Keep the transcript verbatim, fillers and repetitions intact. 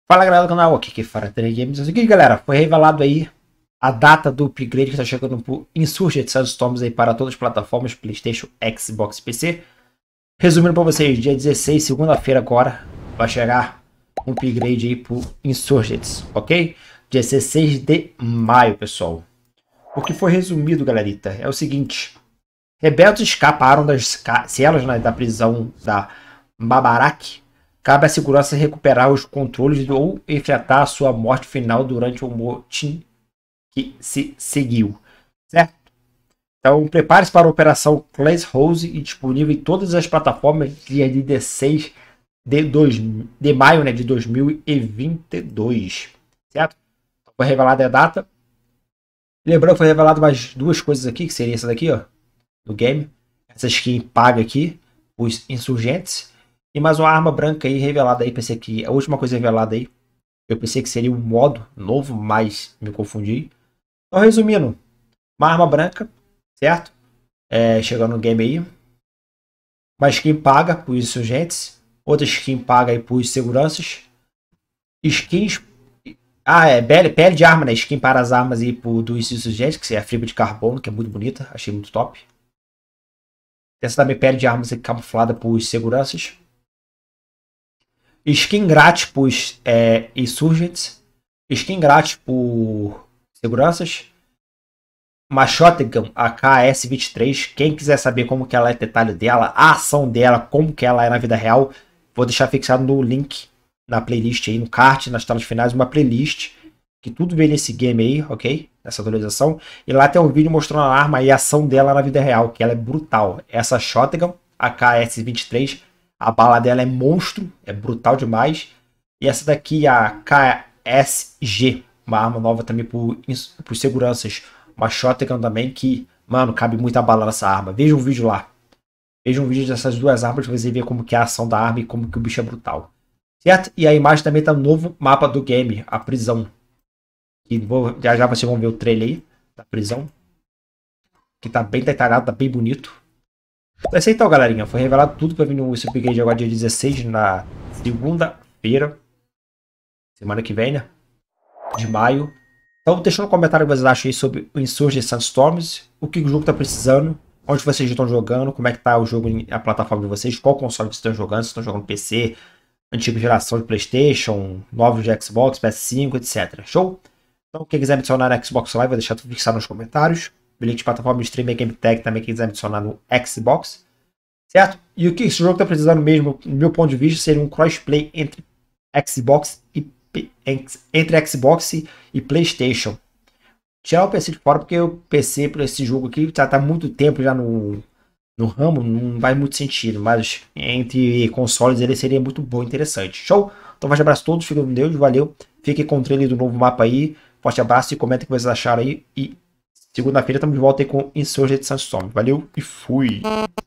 Fala galera do canal, aqui que fala três Games. É o seguinte galera, foi revelado aí a data do upgrade que está chegando por Insurgent Sandstorms aí para todas as plataformas, Playstation, Xbox e P C. Resumindo para vocês, dia dezesseis, segunda-feira agora, vai chegar um upgrade aí por Insurgents, ok? Dia dezesseis de maio, pessoal. O que foi resumido, galerita, é o seguinte. Rebeldes escaparam das celas, né, da prisão da Babarak. Cabe à segurança recuperar os controles ou enfrentar a sua morte final durante o motim que se seguiu, certo? Então, prepare-se para a operação Class Rose e disponível em todas as plataformas dia dezesseis de, dois, de maio, né, de dois mil e vinte e dois, certo? Foi revelada a data. Lembrando que foi revelado mais duas coisas aqui, que seria essa daqui, ó, do game. Essa skin paga aqui, os insurgentes. E mais uma arma branca aí revelada aí. Pensei que a última coisa revelada aí, eu pensei que seria um modo novo, mas me confundi. Então, resumindo, uma arma branca, certo? É, chegando no game aí. Uma skin paga para os insurgentes. Outra skin paga aí para os seguranças. Skins. Ah, é pele, pele de arma, né? Skin para as armas aí pro, dos insurgentes, que é a fibra de carbono, que é muito bonita. Achei muito top. Essa também pele de armas camuflada para os seguranças. Skin grátis por é, Insurgents. Skin grátis por seguranças. Uma Shotgun A K S vinte e três. Quem quiser saber como que ela é, detalhe dela, a ação dela, como que ela é na vida real, vou deixar fixado no link na playlist aí, no card, nas telas finais, uma playlist que tudo vem nesse game aí, ok? Nessa atualização. E lá tem um vídeo mostrando a arma e a ação dela na vida real, que ela é brutal. Essa Shotgun A K S vinte e três, a bala dela é monstro, é brutal demais. E essa daqui, a K S G, uma arma nova também por, por seguranças. Uma shotgun também que, mano, cabe muita bala nessa arma. Veja um vídeo lá. Veja um vídeo dessas duas armas pra você ver como que é a ação da arma e como que o bicho é brutal. Certo? E a imagem também tá no novo mapa do game, a prisão. E vou, já já vocês vão ver o trailer aí da prisão. Que tá bem detalhado, tá bem bonito. É isso aí então, galerinha. Foi revelado tudo para vir no upgrade agora dia dezesseis, na segunda-feira. Semana que vem, né? De maio. Então deixa no comentário o que vocês acham aí sobre o Insurgent Sandstorms. O que o jogo tá precisando. Onde vocês estão jogando. Como é que tá o jogo, a plataforma de vocês. Qual console vocês estão jogando. Se estão jogando P C, antiga geração de Playstation, novos de Xbox, P S cinco, etcétera. Show? Então quem quiser me adicionar na Xbox Live, vou deixar tudo fixado nos comentários. O link de plataforma de streaming é GameTag, também quem quiser adicionar no Xbox, certo? E o que esse jogo está precisando mesmo, no meu ponto de vista, seria um crossplay entre Xbox e entre Xbox e PlayStation. Tirar o P C de fora, porque o P C para esse jogo aqui já está há muito tempo já no, no ramo, não vai muito sentido, mas entre consoles ele seria muito bom, interessante. Show? Então, um abraço a todos, fiquem com Deus, valeu. Fiquem com o trailer do novo mapa aí. Forte abraço e comentem o que vocês acharam aí. E segunda-feira estamos de volta aí com Insurgent Sandstorm. Valeu e fui!